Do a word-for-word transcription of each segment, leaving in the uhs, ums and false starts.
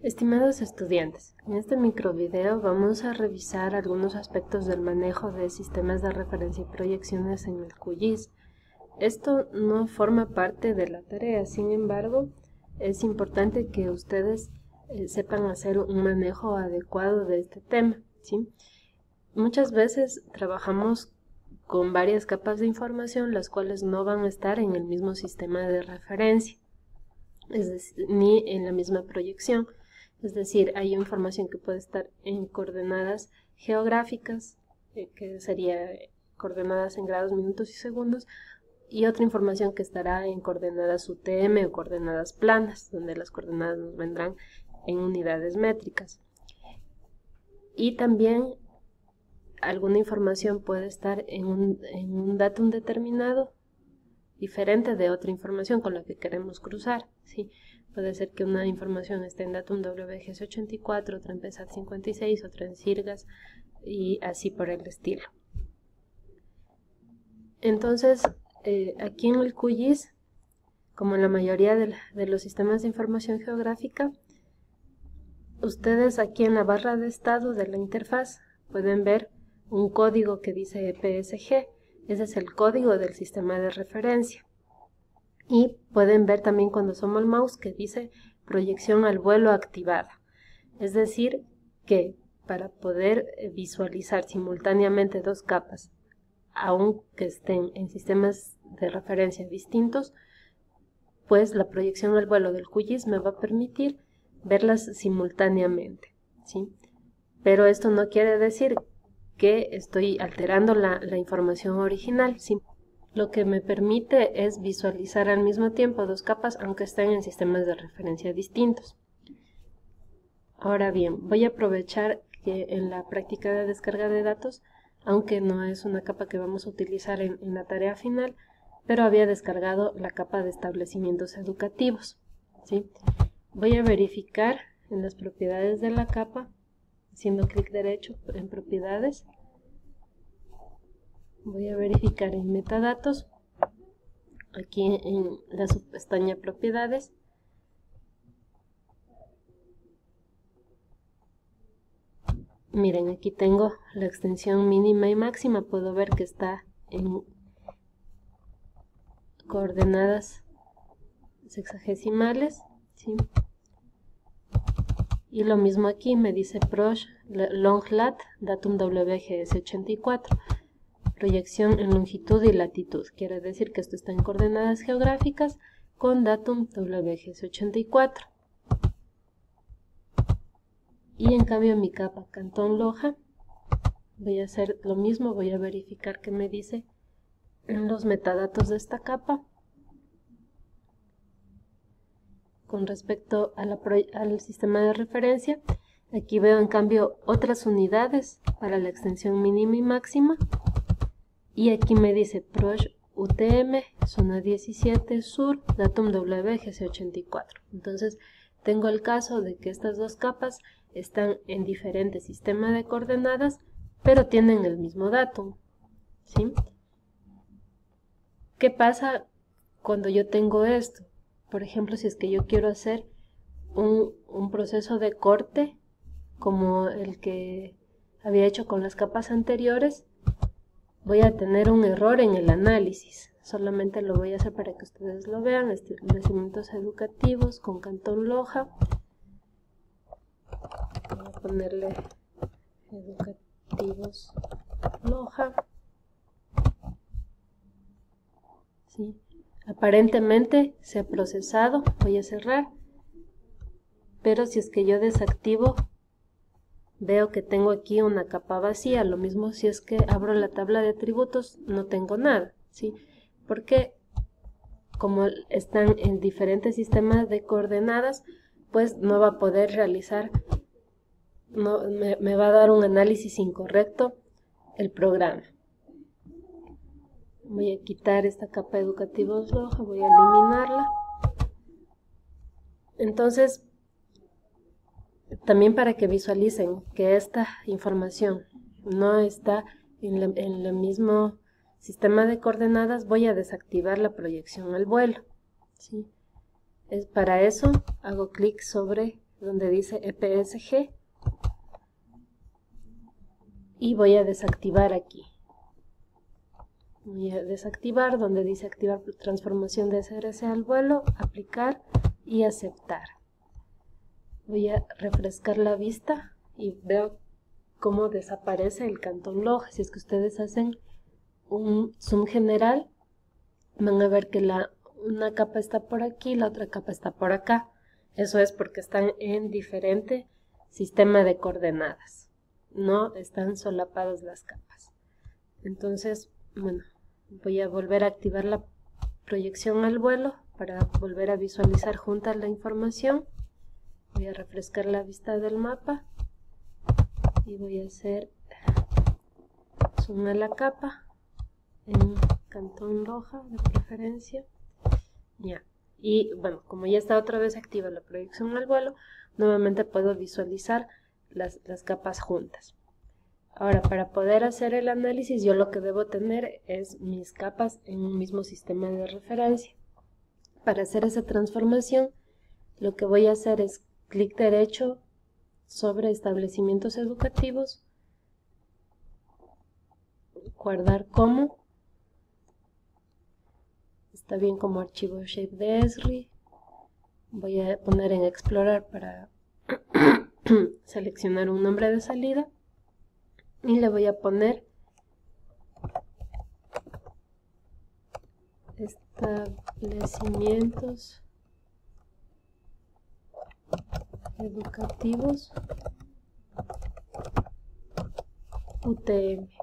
Estimados estudiantes, en este microvideo vamos a revisar algunos aspectos del manejo de sistemas de referencia y proyecciones en el Q G I S. Esto no forma parte de la tarea, sin embargo, es importante que ustedes eh, sepan hacer un manejo adecuado de este tema, ¿sí? Muchas veces trabajamos con varias capas de información, las cuales no van a estar en el mismo sistema de referencia, es decir, ni en la misma proyección. Es decir, hay información que puede estar en coordenadas geográficas, eh, que sería coordenadas en grados, minutos y segundos, y otra información que estará en coordenadas U T M o coordenadas planas, donde las coordenadas nos vendrán en unidades métricas. Y también alguna información puede estar en un, en un datum determinado, diferente de otra información con la que queremos cruzar, ¿sí? Puede ser que una información esté en datum W G S ochenta y cuatro, otra en P S A T cincuenta y seis, otra en Sirgas y así por el estilo. Entonces, eh, aquí en el Q G I S, como en la mayoría de, la, de los sistemas de información geográfica, ustedes aquí en la barra de estado de la interfaz pueden ver un código que dice E P S G. Ese es el código del sistema de referencia. Y pueden ver también cuando asoma el mouse que dice proyección al vuelo activada. Es decir, que para poder visualizar simultáneamente dos capas, aunque estén en sistemas de referencia distintos, pues la proyección al vuelo del Q G I S me va a permitir verlas simultáneamente, ¿sí? Pero esto no quiere decir que estoy alterando la, la información original, ¿sí? Lo que me permite es visualizar al mismo tiempo dos capas aunque estén en sistemas de referencia distintos. Ahora bien, voy a aprovechar que en la práctica de descarga de datos, aunque no es una capa que vamos a utilizar en, en la tarea final, pero había descargado la capa de establecimientos educativos, ¿sí? Voy a verificar en las propiedades de la capa, haciendo clic derecho en propiedades. Voy a verificar en metadatos, aquí en la subpestaña propiedades. Miren, aquí tengo la extensión mínima y máxima, puedo ver que está en coordenadas sexagesimales, ¿sí? Y lo mismo aquí, me dice prosh longlat datum W G S ochenta y cuatro. Proyección en longitud y latitud, quiere decir que esto está en coordenadas geográficas con datum W G S ochenta y cuatro. Y en cambio mi capa Cantón Loja, voy a hacer lo mismo, voy a verificar qué me dice en los metadatos de esta capa. Con respecto a la al sistema de referencia, aquí veo en cambio otras unidades para la extensión mínima y máxima. Y aquí me dice prosh U T M, zona diecisiete, sur, datum W G S ochenta y cuatro. Entonces, tengo el caso de que estas dos capas están en diferentes sistemas de coordenadas, pero tienen el mismo datum, ¿sí? ¿Qué pasa cuando yo tengo esto? Por ejemplo, si es que yo quiero hacer un, un proceso de corte, como el que había hecho con las capas anteriores, voy a tener un error en el análisis. Solamente lo voy a hacer para que ustedes lo vean. Establecimientos educativos con Cantón Loja. Voy a ponerle educativos Loja. ¿Sí? Aparentemente se ha procesado. Voy a cerrar. Pero si es que yo desactivo, veo que tengo aquí una capa vacía. Lo mismo si es que abro la tabla de atributos, no tengo nada, ¿sí? Porque como están en diferentes sistemas de coordenadas, pues no va a poder realizar, no, me, me va a dar un análisis incorrecto el programa. Voy a quitar esta capa educativos roja, voy a eliminarla. Entonces, también para que visualicen que esta información no está en, la, en el mismo sistema de coordenadas, voy a desactivar la proyección al vuelo, ¿sí? Es para eso hago clic sobre donde dice E P S G y voy a desactivar aquí. Voy a desactivar donde dice activar transformación de S R C al vuelo, aplicar y aceptar. Voy a refrescar la vista y veo cómo desaparece el cantón Loja. Si es que ustedes hacen un zoom general, van a ver que la, una capa está por aquí, la otra capa está por acá. Eso es porque están en diferente sistema de coordenadas. No están solapadas las capas. Entonces, bueno, voy a volver a activar la proyección al vuelo para volver a visualizar juntas la información. Voy a refrescar la vista del mapa y voy a hacer zoom a la capa en cantón Loja de preferencia. Ya. Y bueno, como ya está otra vez activa la proyección al vuelo, nuevamente puedo visualizar las, las capas juntas. Ahora, para poder hacer el análisis, yo lo que debo tener es mis capas en un mismo sistema de referencia. Para hacer esa transformación, lo que voy a hacer es clic derecho sobre establecimientos educativos, guardar como, está bien como archivo shape de Esri, voy a poner en explorar para seleccionar un nombre de salida y le voy a poner establecimientos educativos U T M.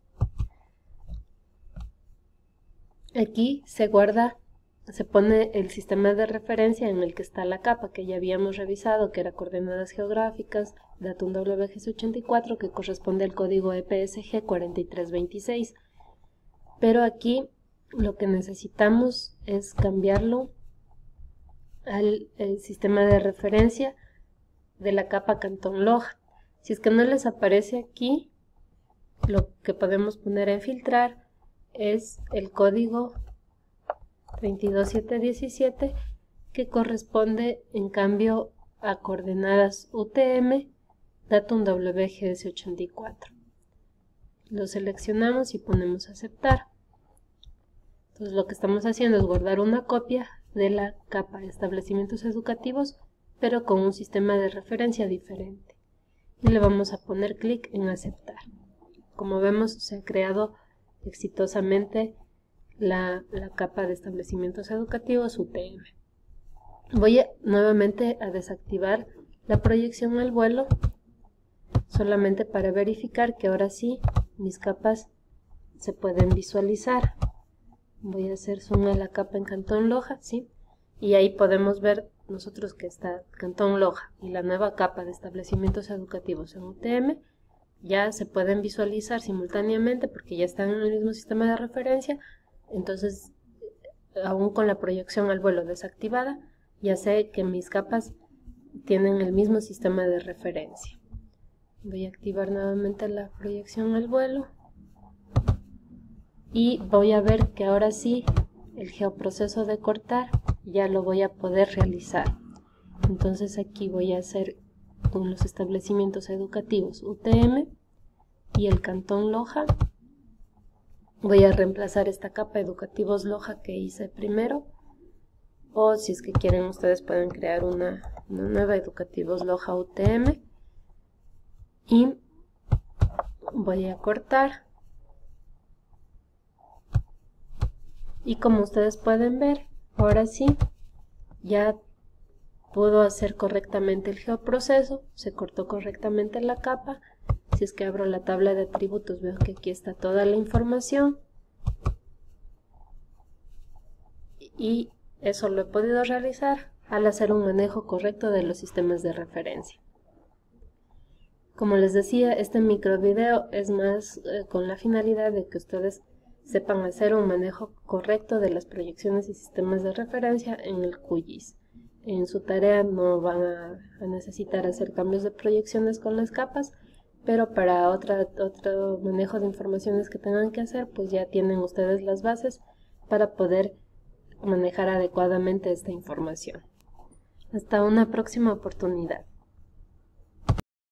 Aquí se guarda, se pone el sistema de referencia en el que está la capa que ya habíamos revisado, que era coordenadas geográficas, datum W G S ochenta y cuatro, que corresponde al código E P S G cuarenta y tres veintiséis. Pero aquí lo que necesitamos es cambiarlo al sistema de referencia de la capa cantón Loja. Si es que no les aparece aquí, lo que podemos poner en filtrar es el código treinta y dos mil setecientos diecisiete, que corresponde en cambio a coordenadas U T M, datum W G S ochenta y cuatro. Lo seleccionamos y ponemos aceptar. Entonces lo que estamos haciendo es guardar una copia de la capa de establecimientos educativos, pero con un sistema de referencia diferente. Y le vamos a poner clic en aceptar. Como vemos, se ha creado exitosamente la, la capa de establecimientos educativos U T M. Voy a, nuevamente a desactivar la proyección al vuelo, solamente para verificar que ahora sí mis capas se pueden visualizar. Voy a hacer zoom a la capa en cantón Loja, ¿sí? Y ahí podemos ver nosotros que está cantón Loja y la nueva capa de establecimientos educativos en U T M ya se pueden visualizar simultáneamente porque ya están en el mismo sistema de referencia. Entonces, aún con la proyección al vuelo desactivada, ya sé que mis capas tienen el mismo sistema de referencia. Voy a activar nuevamente la proyección al vuelo y voy a ver que ahora sí el geoproceso de cortar ya lo voy a poder realizar. Entonces aquí voy a hacer con los establecimientos educativos U T M y el cantón Loja. Voy a reemplazar esta capa educativos Loja que hice primero, o si es que quieren ustedes pueden crear una, una nueva educativos Loja U T M, y voy a cortar. Y como ustedes pueden ver, ahora sí ya puedo hacer correctamente el geoproceso, se cortó correctamente la capa. Si es que abro la tabla de atributos, veo que aquí está toda la información. Y eso lo he podido realizar al hacer un manejo correcto de los sistemas de referencia. Como les decía, este micro video es más eh, con la finalidad de que ustedes sepan hacer un manejo correcto de las proyecciones y sistemas de referencia en el Q G I S. En su tarea no van a, a necesitar hacer cambios de proyecciones con las capas, pero para otra, otro manejo de informaciones que tengan que hacer, pues ya tienen ustedes las bases para poder manejar adecuadamente esta información. Hasta una próxima oportunidad.